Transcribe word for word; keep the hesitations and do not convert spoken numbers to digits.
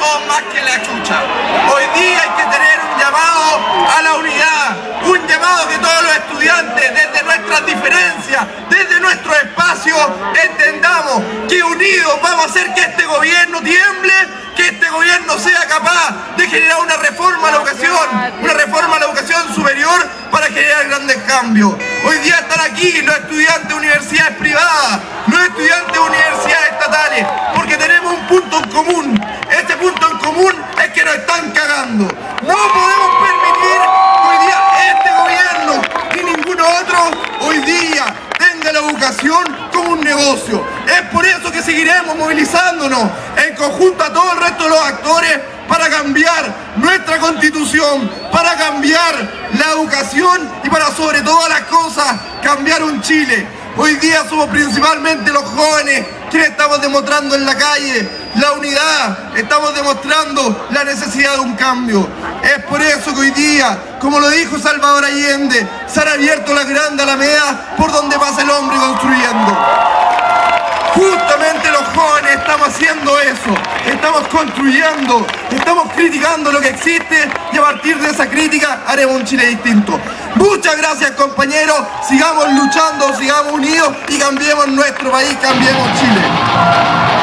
somos más que la chucha. Hoy día hay que tener un llamado a la unidad, un llamado que todos los estudiantes, desde nuestras diferencias, desde nuestro espacio, entendamos que unidos vamos a hacer que este gobierno tiemble, que este gobierno sea capaz de generar una reforma a la educación, una reforma a la educación superior para generar grandes cambios. Hoy día están aquí los estudiantes de universidades privadas, los estudiantes de universidades estatales, porque tenemos un punto en común. Este punto en común es que nos están cagando. No podemos permitir que hoy día este gobierno ni ningún otro hoy día tenga la educación como un negocio. Es por eso que seguiremos movilizándonos en conjunto a todo el resto de los actores para cambiar nuestra constitución, para cambiar la educación y para sobre todas las cosas cambiar un Chile. Hoy día somos principalmente los jóvenes quienes estamos demostrando en la calle la unidad, estamos demostrando la necesidad de un cambio. Es por eso que hoy día, como lo dijo Salvador Allende, se han abierto las grandes alamedas por donde pasa el hombre construyendo. Justamente los jóvenes estamos haciendo eso, estamos construyendo, estamos criticando lo que existe y a partir de esa crítica haremos un Chile distinto. Muchas gracias, compañeros, sigamos luchando, sigamos unidos y cambiemos nuestro país, cambiemos Chile.